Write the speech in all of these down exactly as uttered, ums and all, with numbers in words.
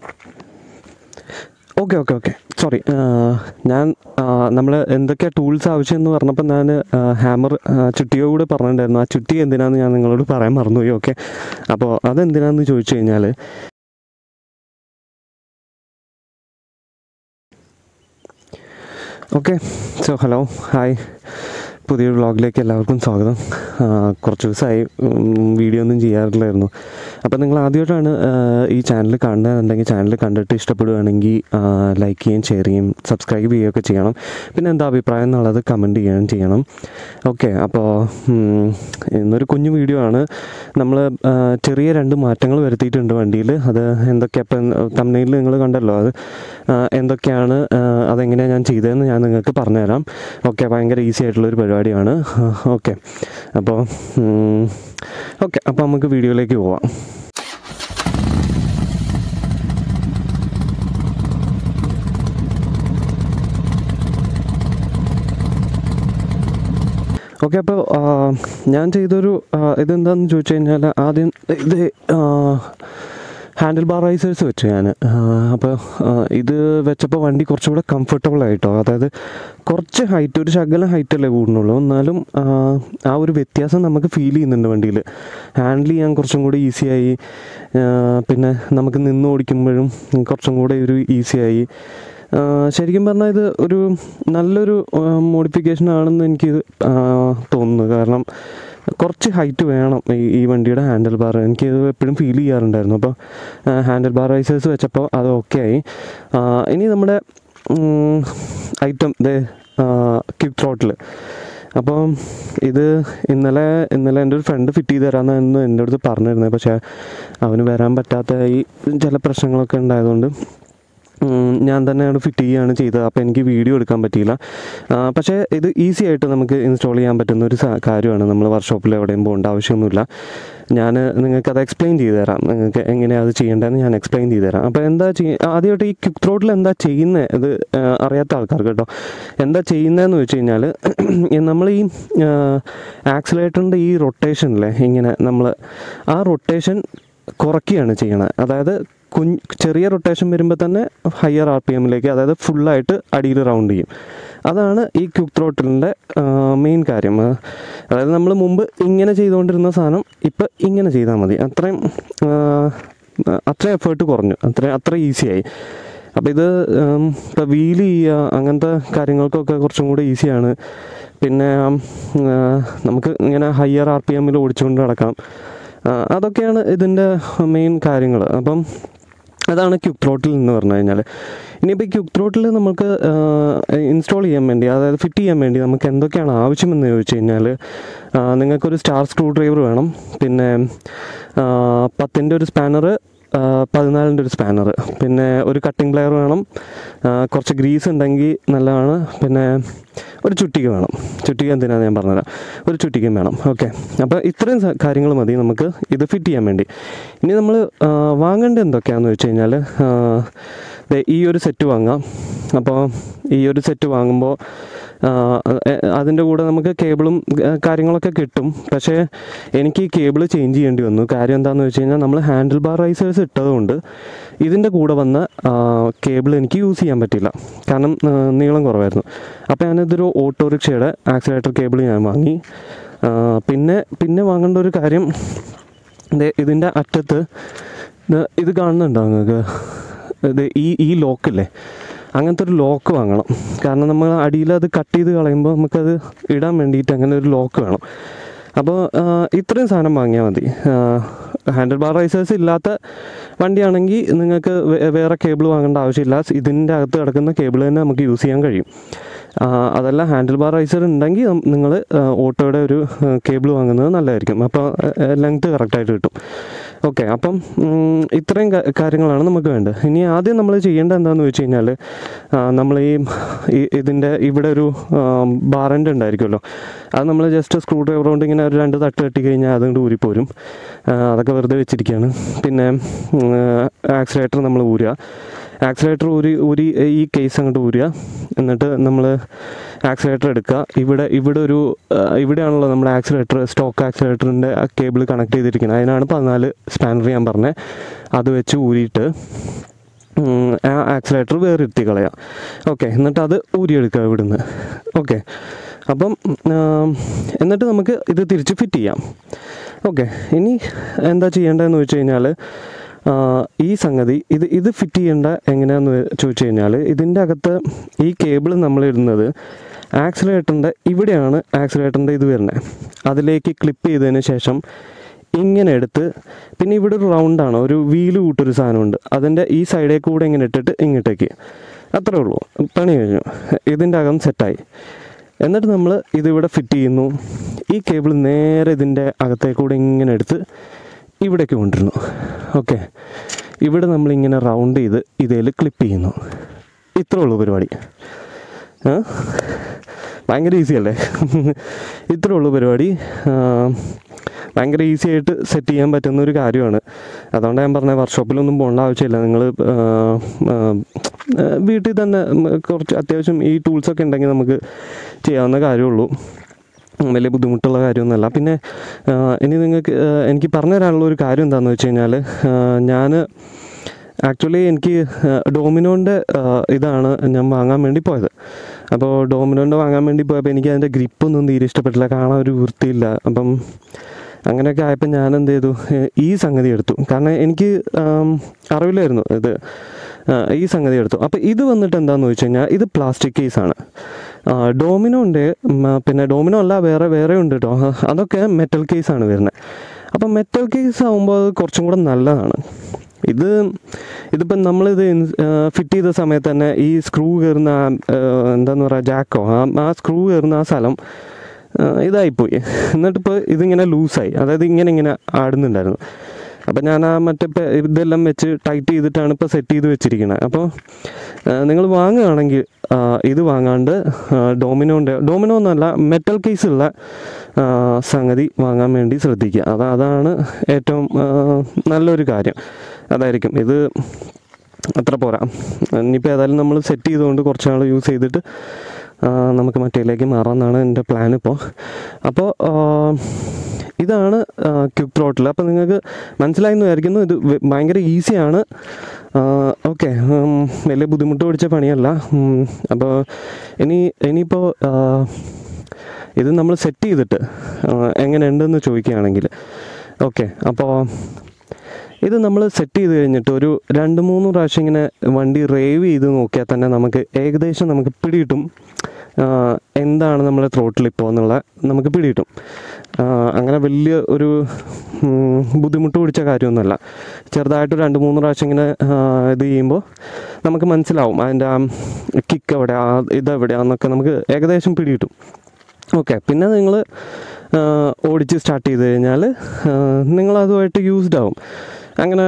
Okay okay okay sorry ഞാൻ നമ്മൾ എന്തൊക്കെയാണ് ടൂൾസ് ആവശ്യമെന്ന് പറഞ്ഞപ്പോൾ ഞാൻ ഹാമർ ചുറ്റിയോ കൂടെ പറഞ്ഞിട്ടുണ്ടായിരുന്നു. ആ ചുറ്റി എന്തിനാണെന്ന് ഞാൻ നിങ്ങളോട് പറയാൻ മറന്നുപോയി. ഓക്കെ, അപ്പോൾ അതെന്തിനാണെന്ന് ചോദിച്ചു കഴിഞ്ഞാൽ ഓക്കെ സോ ഹലോ ഹായ്, പുതിയൊരു വ്ളോഗിലേക്ക് എല്ലാവർക്കും സ്വാഗതം. കുറച്ച് ദിവസമായി വീഡിയോ ഒന്നും ചെയ്യാറില്ലായിരുന്നു. അപ്പോൾ നിങ്ങൾ ആദ്യമായിട്ടാണ് ഈ ചാനൽ കാണുന്നതെന്നുണ്ടെങ്കിൽ ചാനൽ കണ്ടിട്ട് ഇഷ്ടപ്പെടുകയാണെങ്കിൽ ലൈക്ക് ചെയ്യുകയും ഷെയർ ചെയ്യും സബ്സ്ക്രൈബ് ചെയ്യുകയൊക്കെ ചെയ്യണം. പിന്നെ എന്താ അഭിപ്രായം എന്നുള്ളത് കമൻറ്റ് ചെയ്യുകയും ചെയ്യണം. ഓക്കെ, അപ്പോൾ ഇന്നൊരു കുഞ്ഞു വീഡിയോ ആണ്. നമ്മൾ ചെറിയ രണ്ട് മാറ്റങ്ങൾ വരുത്തിയിട്ടുണ്ട് വണ്ടിയിൽ. അത് എന്തൊക്കെയാണ് ഇപ്പം തംബ്നെയിൽ നിങ്ങൾ കണ്ടല്ലോ, അത് എന്തൊക്കെയാണ് അതെങ്ങനെയാണ് ഞാൻ ചെയ്തതെന്ന് ഞാൻ നിങ്ങൾക്ക് പറഞ്ഞുതരാം. ഓക്കെ, ഭയങ്കര ഈസി ആയിട്ടുള്ളൊരു പരിപാടിയാണ്. ഓക്കെ, അപ്പോൾ ഓക്കെ അപ്പോൾ നമുക്ക് വീഡിയോയിലേക്ക് പോവാം. ഓക്കെ, അപ്പോൾ ഞാൻ ചെയ്തൊരു ഇതെന്താണെന്ന് ചോദിച്ചു കഴിഞ്ഞാൽ ആദ്യം ഇത് ഹാൻഡിൽ ബാർ റൈസേഴ്സ് വെച്ചു ഞാൻ. അപ്പോൾ ഇത് വെച്ചപ്പോൾ വണ്ടി കുറച്ചുകൂടെ കംഫർട്ടബിൾ ആയിട്ടോ. അതായത് കുറച്ച് ഹൈറ്റ്, ഒരു ശകലം ഹൈറ്റല്ലേ കൂടുന്നുള്ളൂ, എന്നാലും ആ ഒരു വ്യത്യാസം നമുക്ക് ഫീൽ ചെയ്യുന്നുണ്ട് വണ്ടിയിൽ. ഹാൻഡിൽ ചെയ്യാൻ കുറച്ചും കൂടി ഈസിയായി. പിന്നെ നമുക്ക് നിന്ന് ഓടിക്കുമ്പോഴും കുറച്ചും കൂടെ ഒരു ഈസിയായി. ശരിക്കും പറഞ്ഞാൽ ഇത് ഒരു നല്ലൊരു മോഡിഫിക്കേഷൻ ആണെന്ന് എനിക്ക് തോന്നുന്നു. കാരണം കുറച്ച് ഹൈറ്റ് വേണം ഈ ഈ വണ്ടിയുടെ ഹാൻഡിൽ ബാർ. എനിക്ക് എപ്പോഴും ഫീൽ ചെയ്യാറുണ്ടായിരുന്നു. അപ്പോൾ ഹാൻഡിൽ ബാർ റൈസേഴ്സ് വെച്ചപ്പോൾ അത് ഓക്കെ ആയി. ഇനി നമ്മുടെ ഐറ്റം ദേ ക്വിക്ക് ത്രോട്ടിൽ. അപ്പോൾ ഇത് ഇന്നലെ ഇന്നലെ എൻ്റെ ഒരു ഫ്രണ്ട് ഫിറ്റ് ചെയ്ത് തരാമെന്നായിരുന്നു എൻ്റെ അടുത്ത് പറഞ്ഞിരുന്നത്. പക്ഷേ അവന് വരാൻ പറ്റാത്ത ഈ ചില പ്രശ്നങ്ങളൊക്കെ ഉണ്ടായതുകൊണ്ട് ഞാൻ തന്നെയാണ് ഫിറ്റ് ചെയ്യുകയാണ് ചെയ്തത്. അപ്പോൾ എനിക്ക് വീഡിയോ എടുക്കാൻ പറ്റിയില്ല. പക്ഷേ ഇത് ഈസി ആയിട്ട് നമുക്ക് ഇൻസ്റ്റാൾ ചെയ്യാൻ പറ്റുന്ന ഒരു കാര്യമാണ്. നമ്മൾ വർക്ക്ഷോപ്പിൽ എവിടെയും പോകേണ്ട ആവശ്യമൊന്നുമില്ല. ഞാൻ നിങ്ങൾക്കത് എക്സ്പ്ലെയിൻ ചെയ്ത് തരാം. നിങ്ങൾക്ക് എങ്ങനെയാണ് അത് ചെയ്യേണ്ടതെന്ന് ഞാൻ എക്സ്പ്ലെയിൻ ചെയ്ത് തരാം. അപ്പോൾ എന്താ ചെയ്യുക, ആദ്യമായിട്ട് ഈ ക്വിക്ക് ത്രോട്ടിൽ എന്താ ചെയ്യുന്നത്, ഇത് അറിയാത്ത ആൾക്കാർക്ക് കേട്ടോ, എന്താ ചെയ്യുന്നതെന്ന് വെച്ച് കഴിഞ്ഞാൽ നമ്മൾ ഈ ആക്സിലേറ്ററിൻ്റെ ഈ റൊട്ടേഷനിലെ ഇങ്ങനെ നമ്മൾ ആ റൊട്ടേഷൻ കുറയ്ക്കുകയാണ് ചെയ്യണത്. അതായത് കുഞ്ഞ് ചെറിയ റൊട്ടേഷൻ വരുമ്പോൾ തന്നെ ഹയർ ആർ പി എമ്മിലേക്ക്, അതായത് ഫുള്ളായിട്ട് അടിയിൽ റൗണ്ട് ചെയ്യും. അതാണ് ഈ ക്വിക്ക് ത്രോട്ടിലിൻ്റെ മെയിൻ കാര്യം. അതായത് നമ്മൾ മുമ്പ് ഇങ്ങനെ ചെയ്തുകൊണ്ടിരുന്ന സാധനം ഇപ്പം ഇങ്ങനെ ചെയ്താൽ മതി. അത്രയും അത്രയും എഫേർട്ട് കുറഞ്ഞു, അത്രയും അത്ര ഈസിയായി. അപ്പോൾ ഇത് ഇപ്പോൾ വീല് ചെയ്യുക അങ്ങനത്തെ കാര്യങ്ങൾക്കൊക്കെ കുറച്ചും കൂടി ഈസിയാണ്. പിന്നെ നമുക്ക് ഇങ്ങനെ ഹയർ ആർ പി എമ്മിൽ ഓടിച്ചുകൊണ്ട് നടക്കാം. അതൊക്കെയാണ് ഇതിൻ്റെ മെയിൻ കാര്യങ്ങൾ. അപ്പം അതാണ് ക്വിക്ക് ത്രോട്ടിൽ എന്ന് പറഞ്ഞു കഴിഞ്ഞാൽ. ഇനിയിപ്പോൾ ഈ ക്വിക്ക് ത്രോട്ടിൽ നമുക്ക് ഇൻസ്റ്റാൾ ചെയ്യാൻ വേണ്ടി, അതായത് ഫിറ്റ് ചെയ്യാൻ വേണ്ടി നമുക്ക് എന്തൊക്കെയാണ് ആവശ്യമെന്ന് ചോദിച്ചു കഴിഞ്ഞാൽ നിങ്ങൾക്കൊരു സ്റ്റാർ സ്ക്രൂ ഡ്രൈവർ വേണം. പിന്നെ പത്തിൻ്റെ ഒരു സ്പാനർ, പതിനാലിൻ്റെ ഒരു സ്പാനർ, പിന്നെ ഒരു കട്ടിംഗ് പ്ലെയർ വേണം. കുറച്ച് ഗ്രീസ് ഉണ്ടെങ്കിൽ നല്ലതാണ്. പിന്നെ ഒരു ചുറ്റിക വേണം. ചുറ്റിക എന്തിനാണെന്ന് ഞാൻ പറഞ്ഞുതരാം. ഒരു ചുറ്റികയും വേണം. ഓക്കെ, അപ്പോൾ ഇത്രയും കാര്യങ്ങൾ മതി നമുക്ക് ഇത് ഫിറ്റ് ചെയ്യാൻ വേണ്ടി. ഇനി നമ്മൾ വാങ്ങേണ്ടത് എന്തൊക്കെയാണെന്ന് വെച്ച് കഴിഞ്ഞാൽ ഈ ഒരു സെറ്റ് വാങ്ങാം. അപ്പോൾ ഈ ഒരു സെറ്റ് വാങ്ങുമ്പോൾ അതിൻ്റെ കൂടെ നമുക്ക് കേബിളും കാര്യങ്ങളൊക്കെ കിട്ടും. പക്ഷേ എനിക്ക് ഈ കേബിൾ ചേഞ്ച് ചെയ്യേണ്ടി വന്നു. കാര്യം എന്താണെന്ന് വെച്ച് കഴിഞ്ഞാൽ നമ്മൾ ഹാൻഡിൽ ബാർ റൈസേഴ്സ് ഇട്ടതുകൊണ്ട് ഇതിൻ്റെ കൂടെ വന്ന കേബിൾ എനിക്ക് യൂസ് ചെയ്യാൻ പറ്റില്ല. കാരണം നീളം കുറവായിരുന്നു. അപ്പോൾ ഞാനിതൊരു ഓട്ടോറിക്ഷയുടെ ആക്സിലേറ്റർ കേബിൾ ഞാൻ വാങ്ങി. പിന്നെ പിന്നെ വാങ്ങേണ്ട ഒരു കാര്യം, ഇതിൻ്റെ അറ്റത്ത് ഇത് കാണുന്നുണ്ടോ നിങ്ങൾക്ക്, ഇത് ഈ ഈ ലോക്കില്ലേ, അങ്ങനത്തെ ഒരു ലോക്ക് വാങ്ങണം. കാരണം നമ്മൾ അടിയിൽ അത് കട്ട് ചെയ്ത് കളയുമ്പോൾ നമുക്കത് ഇടാൻ വേണ്ടിയിട്ട് അങ്ങനെ ഒരു ലോക്ക് വേണം. അപ്പോൾ ഇത്രയും സാധനം വാങ്ങിയാൽ മതി. ഹാൻഡിൽ ബാർ റൈസേഴ്സ് ഇല്ലാത്ത വണ്ടിയാണെങ്കിൽ നിങ്ങൾക്ക് വേറെ കേബിൾ വാങ്ങേണ്ട ആവശ്യമില്ല. ഇതിൻ്റെ അകത്ത് കിടക്കുന്ന കേബിൾ തന്നെ നമുക്ക് യൂസ് ചെയ്യാൻ കഴിയും. അതല്ല ഹാൻഡിൽ ബാർ റൈസർ ഉണ്ടെങ്കിൽ നിങ്ങൾ ഓട്ടോയുടെ ഒരു കേബിൾ വാങ്ങുന്നത് നല്ലതായിരിക്കും. അപ്പോൾ ലെങ്ത്ത് കറക്റ്റായിട്ട് കിട്ടും. ഓക്കെ, അപ്പം ഇത്രയും കാര്യങ്ങളാണ് നമുക്ക് വേണ്ടത്. ഇനി ആദ്യം നമ്മൾ ചെയ്യേണ്ടത് എന്താണെന്ന് വെച്ച് കഴിഞ്ഞാൽ നമ്മൾ ഈ ഇതിൻ്റെ ഇവിടെ ഒരു ബാറൻ്റ് ഉണ്ടായിരിക്കുമല്ലോ, അത് നമ്മൾ ജസ്റ്റ് സ്ക്രൂ ഡ്രൈവർ കൊണ്ട് ഇങ്ങനെ ഒരു രണ്ട് തട്ട് തട്ടി കഴിഞ്ഞാൽ അതുകൊണ്ട് ഊരിപ്പോരും. അതൊക്കെ വെറുതെ വെച്ചിരിക്കുകയാണ്. പിന്നെ ആക്സിലേറ്റർ നമ്മൾ ഊരുക. ആക്സിലേറ്റർ ഊരി ഊരി ഈ കേസ് അങ്ങോട്ട് ഊരുക. എന്നിട്ട് നമ്മൾ ആക്സിലേറ്റർ എടുക്കുക. ഇവിടെ ഇവിടെ ഒരു ഇവിടെയാണല്ലോ നമ്മുടെ ആക്സിലേറ്റർ, സ്റ്റോക്ക് ആക്സിലേറ്ററിൻ്റെ കേബിൾ കണക്ട് ചെയ്തിരിക്കുന്നത്. അതിനാണ് പതിനാല് സ്പാനർ ഞാൻ പറഞ്ഞത്. അത് വെച്ച് ഊരിയിട്ട് ആ ആക്സിലേറ്റർ വേറെ ഇരുത്തി കളയാം. ഓക്കെ, എന്നിട്ട് അത് ഊരിയെടുക്കുക ഇവിടുന്ന്. ഓക്കെ, അപ്പം എന്നിട്ട് നമുക്ക് ഇത് തിരിച്ച് ഫിറ്റ് ചെയ്യാം. ഓക്കെ, ഇനി എന്താ ചെയ്യേണ്ടതെന്ന് വെച്ച് കഴിഞ്ഞാൽ ഈ സംഗതി ഇത് ഇത് ഫിറ്റ് ചെയ്യേണ്ട എങ്ങനെയാണെന്ന് ചോദിച്ചു കഴിഞ്ഞാൽ ഇതിൻ്റെ അകത്ത് ഈ കേബിൾ നമ്മളിടുന്നത് ആക്സിലേറ്ററിൻ്റെ ഇവിടെയാണ് ആക്സിലേറ്ററിൻ്റെ ഇത് വരുന്നത്. അതിലേക്ക് ക്ലിപ്പ് ചെയ്തതിന് ശേഷം ഇങ്ങനെ എടുത്ത് പിന്നെ ഇവിടെ ഒരു റൗണ്ടാണ്, ഒരു വീല് കൂട്ടൊരു സാധനമുണ്ട്, അതിൻ്റെ ഈ സൈഡേ കൂടെ ഇങ്ങനെ ഇട്ടിട്ട് ഇങ്ങോട്ടേക്ക്, അത്രേ ഉള്ളൂ, പണി കഴിഞ്ഞു. ഇതിൻ്റെ അകം സെറ്റായി. എന്നിട്ട് നമ്മൾ ഇതിവിടെ ഫിറ്റ് ചെയ്യുന്നു. ഈ കേബിൾ നേരെ ഇതിൻ്റെ അകത്തേക്കൂടെ ഇങ്ങനെ എടുത്ത് ഇവിടേക്ക് കൊണ്ടിരുന്നു. ഓക്കെ, ഇവിടെ നമ്മളിങ്ങനെ റൗണ്ട് ചെയ്ത് ഇതിൽ ക്ലിപ്പ് ചെയ്യുന്നു. ഇത്രേ ഉള്ളൂ പരിപാടി. ഭയങ്കര ഈസി അല്ലേ? ഇത്രേ ഉള്ളൂ പരിപാടി. ഭയങ്കര ഈസി ആയിട്ട് സെറ്റ് ചെയ്യാൻ പറ്റുന്ന ഒരു കാര്യമാണ്. അതുകൊണ്ട് ഞാൻ പറഞ്ഞത് വർക്ക്ഷോപ്പിലൊന്നും പോകേണ്ട ആവശ്യമില്ല. നിങ്ങൾ വീട്ടിൽ തന്നെ കുറച്ച് അത്യാവശ്യം ഈ ടൂൾസൊക്കെ ഉണ്ടെങ്കിൽ നമുക്ക് ചെയ്യാവുന്ന കാര്യമുള്ളൂ. വലിയ ബുദ്ധിമുട്ടുള്ള കാര്യമൊന്നുമല്ല. പിന്നെ ഇനി നിങ്ങൾക്ക് എനിക്ക് പറഞ്ഞു തരാനുള്ള ഒരു കാര്യം എന്താണെന്ന് വെച്ച് കഴിഞ്ഞാൽ, ഞാൻ ആക്ച്വലി എനിക്ക് ഡോമിനോൻ്റെ ഇതാണ് ഞാൻ വാങ്ങാൻ വേണ്ടി പോയത്. അപ്പോൾ ഡോമിനോൻ്റെ വാങ്ങാൻ വേണ്ടി പോയപ്പോൾ എനിക്ക് അതിൻ്റെ ഗ്രിപ്പൊന്നും തീരെ ഇഷ്ടപ്പെട്ടില്ല, കാണാൻ ഒരു വൃത്തിയില്ല. അപ്പം അങ്ങനെയൊക്കെ ആയപ്പോൾ ഞാൻ എന്ത് ചെയ്തു, ഈ സംഗതി എടുത്തു. കാരണം എനിക്ക് അറിവില്ലായിരുന്നു ഇത്, ഈ സംഗതി എടുത്തു. അപ്പോൾ ഇത് വന്നിട്ട് എന്താണെന്ന് വെച്ച് കഴിഞ്ഞാൽ ഇത് പ്ലാസ്റ്റിക് കേസാണ്. ഡോമിനോ ഉണ്ട്, പിന്നെ ഡോമിനോ അല്ല വേറെ വേറെ ഉണ്ട് കേട്ടോ, അതൊക്കെ മെറ്റൽ കേസാണ് വരുന്നത്. അപ്പം മെറ്റൽ കേസ് ആകുമ്പോൾ അത് കുറച്ചും കൂടെ നല്ലതാണ്. ഇത് ഇതിപ്പം നമ്മളിത് ഫിറ്റ് ചെയ്ത സമയത്ത് തന്നെ ഈ സ്ക്രൂ കയറുന്ന എന്താന്ന് പറയുക ജാക്കോ, ആ ആ സ്ക്രൂ കയറുന്ന ആ സ്ഥലം ഇതായിപ്പോയി. എന്നിട്ടിപ്പോൾ ഇതിങ്ങനെ ലൂസായി, അതായത് ഇങ്ങനെ ഇങ്ങനെ ആടുന്നുണ്ടായിരുന്നു. അപ്പം ഞാൻ ആ മറ്റേ ഇതെല്ലാം വെച്ച് ടൈറ്റ് ചെയ്തിട്ടാണ് ഇപ്പോൾ സെറ്റ് ചെയ്ത് വെച്ചിരിക്കുന്നത്. അപ്പോൾ നിങ്ങൾ വാങ്ങുകയാണെങ്കിൽ ഇത് വാങ്ങാണ്ട് ഡോമിനോൻ്റെ ഡോമിനോ എന്നല്ല മെറ്റൽ കേസുള്ള സംഗതി വാങ്ങാൻ വേണ്ടി ശ്രദ്ധിക്കുക. അത് അതാണ് ഏറ്റവും നല്ലൊരു കാര്യം. അതായിരിക്കും. ഇത് അത്ര പോരാ. ഇനിയിപ്പോൾ ഏതായാലും നമ്മൾ സെറ്റ് ചെയ്തുകൊണ്ട് കുറച്ച് നാൾ യൂസ് ചെയ്തിട്ട് നമുക്ക് മറ്റേലേക്ക് മാറാമെന്നാണ് എൻ്റെ പ്ലാൻ ഇപ്പോൾ. അപ്പോൾ ഇതാണ് ക്വിക്ക് ത്രോട്ടിൽ. അപ്പോൾ നിങ്ങൾക്ക് മനസ്സിലായി എന്ന് വിചാരിക്കുന്നു. ഇത് ഭയങ്കര ഈസിയാണ്. ഓക്കെ, വലിയ ബുദ്ധിമുട്ട് പിടിച്ച പണിയല്ല. അപ്പോൾ ഇനി ഇനിയിപ്പോൾ ഇത് നമ്മൾ സെറ്റ് ചെയ്തിട്ട് എങ്ങനെയുണ്ടെന്ന് ചോദിക്കുകയാണെങ്കിൽ, ഓക്കെ, അപ്പോൾ ഇത് നമ്മൾ സെറ്റ് ചെയ്ത് കഴിഞ്ഞിട്ട് ഒരു രണ്ട് മൂന്ന് പ്രാവശ്യം ഇങ്ങനെ വണ്ടി റേവ് ചെയ്ത് നോക്കിയാൽ തന്നെ നമുക്ക് ഏകദേശം നമുക്ക് പിടികിട്ടും എന്താണ് നമ്മുടെ ത്രോട്ടിൽ ഇപ്പോൾ എന്നുള്ള നമുക്ക് പിടികിട്ടും. അങ്ങനെ വലിയ ഒരു ബുദ്ധിമുട്ട് പിടിച്ച കാര്യമൊന്നുമല്ല. ചെറുതായിട്ട് രണ്ട് മൂന്ന് പ്രാവശ്യം ഇങ്ങനെ ഇത് ചെയ്യുമ്പോൾ നമുക്ക് മനസ്സിലാവും അതിൻ്റെ ആ കിക്ക് എവിടെ, ആ ഇതെവിടെയാണെന്നൊക്കെ നമുക്ക് ഏകദേശം പിടികിട്ടും. ഓക്കെ, പിന്നെ നിങ്ങൾ ഓടിച്ച് സ്റ്റാർട്ട് ചെയ്ത് കഴിഞ്ഞാൽ നിങ്ങളതുമായിട്ട് യൂസ്ഡ് ആവും. അങ്ങനെ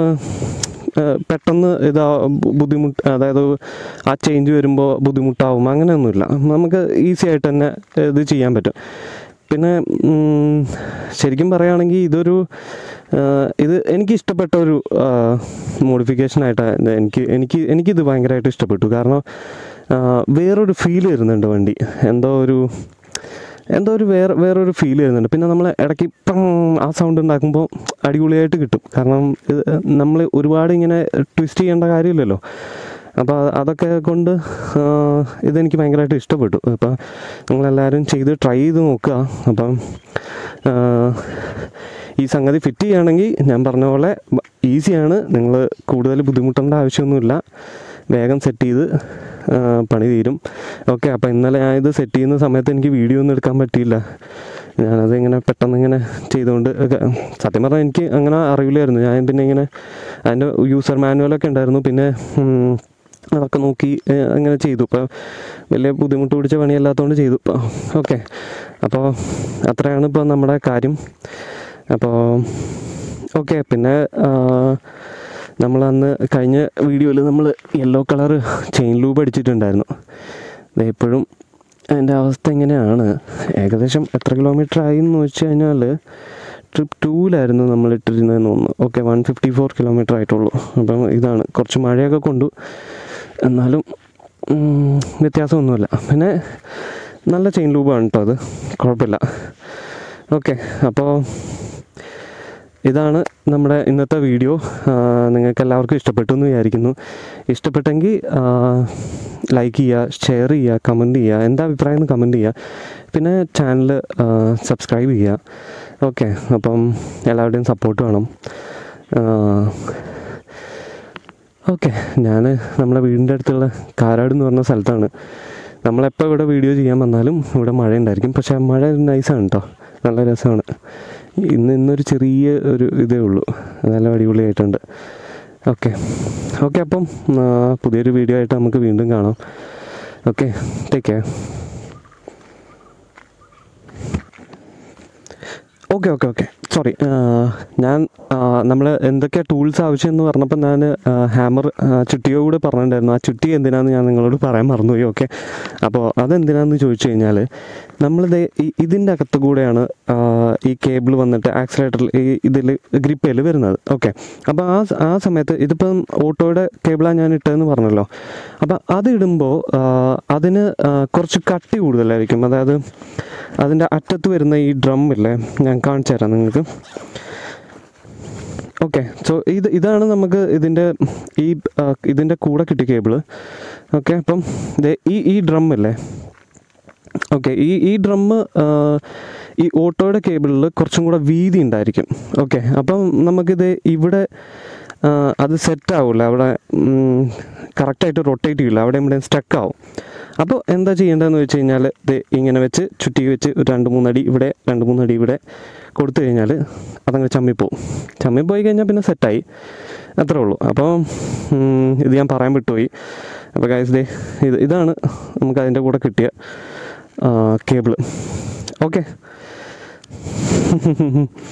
പെട്ടെന്ന് ഇതാ ബുദ്ധിമുട്ട്, അതായത് ആ ചേഞ്ച് വരുമ്പോൾ ബുദ്ധിമുട്ടാവും അങ്ങനെയൊന്നുമില്ല. നമുക്ക് ഈസി ആയിട്ട് തന്നെ ഇത് ചെയ്യാൻ പറ്റും. പിന്നെ ശരിക്കും പറയുകയാണെങ്കിൽ ഇതൊരു ഇത് എനിക്കിഷ്ടപ്പെട്ട ഒരു മോഡിഫിക്കേഷനായിട്ടാണ് എനിക്ക് എനിക്ക് എനിക്കിത് ഭയങ്കരമായിട്ട് ഇഷ്ടപ്പെട്ടു. കാരണം വേറൊരു ഫീൽ വരുന്നുണ്ട് വണ്ടി, എന്തോ ഒരു എന്തോ ഒരു വേറെ വേറൊരു ഫീൽ വരുന്നുണ്ട്. പിന്നെ നമ്മൾ ഇടയ്ക്ക് ഇപ്പം ആ സൗണ്ട് ഉണ്ടാക്കുമ്പോൾ അടിപൊളിയായിട്ട് കിട്ടും. കാരണം ഇത് നമ്മൾ ഒരുപാട് ഇങ്ങനെ ട്വിസ്റ്റ് ചെയ്യേണ്ട കാര്യമില്ലല്ലോ. അപ്പോൾ അതൊക്കെ കൊണ്ട് ഇതെനിക്ക് ഭയങ്കരമായിട്ട് ഇഷ്ടപ്പെട്ടു. അപ്പോൾ നിങ്ങളെല്ലാവരും ചെയ്ത് ട്രൈ ചെയ്ത് നോക്കുക. അപ്പം ഈ സംഗതി ഫിറ്റ് ചെയ്യുകയാണെങ്കിൽ ഞാൻ പറഞ്ഞ പോലെ ഈസിയാണ്. നിങ്ങൾ കൂടുതൽ ബുദ്ധിമുട്ടേണ്ട ആവശ്യമൊന്നുമില്ല. വേഗം സെറ്റ് ചെയ്ത് പണി തീരും. ഓക്കെ, അപ്പോൾ ഇന്നലെ ഞാൻ ഇത് സെറ്റ് ചെയ്യുന്ന സമയത്ത് എനിക്ക് വീഡിയോ ഒന്നും എടുക്കാൻ പറ്റിയില്ല. ഞാനത് ഇങ്ങനെ പെട്ടെന്ന് ഇങ്ങനെ ചെയ്തുകൊണ്ട്, സത്യം പറഞ്ഞാൽ എനിക്ക് അങ്ങനെ അറിയില്ലായിരുന്നു. ഞാൻ പിന്നെ ഇങ്ങനെ അതിൻ്റെ യൂസർ മാനുവലൊക്കെ ഉണ്ടായിരുന്നു, പിന്നെ അതൊക്കെ നോക്കി അങ്ങനെ ചെയ്തു. ഇപ്പോൾ വലിയ ബുദ്ധിമുട്ട് പിടിച്ച പണിയല്ലാത്തതുകൊണ്ട് ചെയ്തു. ഓക്കെ, അപ്പോൾ അത്രയാണ് ഇപ്പോൾ നമ്മുടെ കാര്യം. അപ്പോൾ ഓക്കെ, പിന്നെ നമ്മൾ അന്ന് കഴിഞ്ഞ വീഡിയോയിൽ നമ്മൾ യെല്ലോ കളർ ചെയിൻ ലൂബ് അടിച്ചിട്ടുണ്ടായിരുന്നു. ഇപ്പോഴും അതിൻ്റെ അവസ്ഥ എങ്ങനെയാണ്, ഏകദേശം എത്ര കിലോമീറ്റർ ആയി എന്ന് വെച്ച് കഴിഞ്ഞാൽ ട്രിപ്പ് ടൂവിലായിരുന്നു നമ്മൾ ഇട്ടിരുന്നതെന്ന് തോന്നുന്നു. Okay, one fifty four kilometre ആയിട്ടുള്ളൂ. അപ്പം ഇതാണ്, കുറച്ച് മഴയൊക്കെ കൊണ്ടു, എന്നാലും വ്യത്യാസമൊന്നുമില്ല. പിന്നെ നല്ല ചെയിൻ ലൂബാണ് കേട്ടോ, അത് കുഴപ്പമില്ല. ഓക്കെ, അപ്പോൾ ഇതാണ് നമ്മുടെ ഇന്നത്തെ വീഡിയോ. നിങ്ങൾക്ക് എല്ലാവർക്കും ഇഷ്ടപ്പെട്ടു എന്ന് വിചാരിക്കുന്നു. ഇഷ്ടപ്പെട്ടെങ്കിൽ ലൈക്ക് ചെയ്യുക, ഷെയർ ചെയ്യുക, കമൻറ്റ് ചെയ്യുക, എന്താ അഭിപ്രായം എന്ന് കമൻറ്റ് ചെയ്യുക. പിന്നെ ചാനൽ സബ്സ്ക്രൈബ് ചെയ്യുക. ഓക്കെ, അപ്പം എല്ലാവരുടെയും സപ്പോർട്ട് വേണം. ഓക്കെ, ഞാൻ നമ്മുടെ വീടിൻ്റെ അടുത്തുള്ള കാരാട് എന്ന് പറഞ്ഞ സ്ഥലത്താണ്. നമ്മളെപ്പോൾ ഇവിടെ വീഡിയോ ചെയ്യാൻ വന്നാലും ഇവിടെ മഴ ഉണ്ടായിരിക്കും. പക്ഷേ മഴ നൈസാണ് കേട്ടോ, നല്ല രസമാണ്. ഇന്ന് ഇന്നൊരു ചെറിയ ഒരു ഇതേ ഉള്ളൂ, നല്ല അടിപൊളിയായിട്ടുണ്ട്. ഓക്കെ ഓക്കെ അപ്പം പുതിയൊരു വീഡിയോ ആയിട്ട് നമുക്ക് വീണ്ടും കാണാം. Okay, take care. Okay okay okay sorry, ഞാൻ നമ്മൾ എന്തൊക്കെ ടൂൾസ് ആവശ്യമെന്ന് പറഞ്ഞപ്പോൾ ഞാൻ ഹാമർ ചുട്ടിയോ കൂടെ പറഞ്ഞിട്ടുണ്ടായിരുന്നു. ആ ചുട്ടി എന്തിനാണെന്ന് ഞാൻ നിങ്ങളോട് പറയാൻ മറന്നുപോയി. ഓക്കെ, അപ്പോൾ അതെന്തിനാണെന്ന് ചോദിച്ചു കഴിഞ്ഞാൽ നമ്മളിത് ഇതിൻ്റെ അകത്ത് കൂടെയാണ് ഈ കേബിൾ വന്നിട്ട് ആക്സിലേറ്ററിൽ ഈ ഇതിൽ ഗ്രിപ്പയിൽ വരുന്നത്. ഓക്കെ, അപ്പോൾ ആ ആ സമയത്ത് ഇതിപ്പം ഓട്ടോയുടെ കേബിളാണ് ഞാൻ ഇട്ടതെന്ന് പറഞ്ഞല്ലോ. അപ്പോൾ അത് ഇടുമ്പോൾ അതിന് കുറച്ച് കട്ടി കൂടുതലായിരിക്കും. അതായത് അതിൻ്റെ അറ്റത്ത് വരുന്ന ഈ ഡ്രം ഇല്ലേ, ഞാൻ കാണിച്ചു തരാം നിങ്ങൾക്ക്. ഓക്കെ, സോ ഇത് ഇതാണ് നമുക്ക് ഇതിൻ്റെ ഈ ഇതിൻ്റെ കൂടെ കിട്ടിയ കേബിള്. ഓക്കെ, അപ്പം ഈ ഈ ഡ്രം ഇല്ലേ, ഓക്കെ, ഈ ഈ ഡ്രമ്മ് ഈ ഓട്ടോയുടെ കേബിളിൽ കുറച്ചും കൂടെ വീതി ഉണ്ടായിരിക്കും. ഓക്കെ, അപ്പം നമുക്കിത് ഇവിടെ അത് സെറ്റ് ആവില്ല, അവിടെ കറക്റ്റായിട്ട് റൊട്ടേറ്റ് ചെയ്യില്ല, അവിടെ ഇവിടെ സ്റ്റക്കാവും. അപ്പോൾ എന്താ ചെയ്യേണ്ടതെന്ന് വെച്ച് കഴിഞ്ഞാൽ ഇത് ഇങ്ങനെ വെച്ച് ചുറ്റി വെച്ച് ഒരു രണ്ട് മൂന്നടി ഇവിടെ രണ്ട് മൂന്നടി ഇവിടെ കൊടുത്തു കഴിഞ്ഞാൽ അതങ്ങനെ ചമ്മിപ്പോവും. ചമ്മിപ്പോയി കഴിഞ്ഞാൽ പിന്നെ സെറ്റായി, അത്രേ ഉള്ളൂ. അപ്പോൾ ഇത് ഞാൻ പറയാൻ വിട്ടുപോയി. അപ്പോൾ ഗൈസ് ദേ ഇത് ഇതാണ് നമുക്ക് അതിൻ്റെ കൂടെ കിട്ടിയ കേബിള്. ഓക്കെ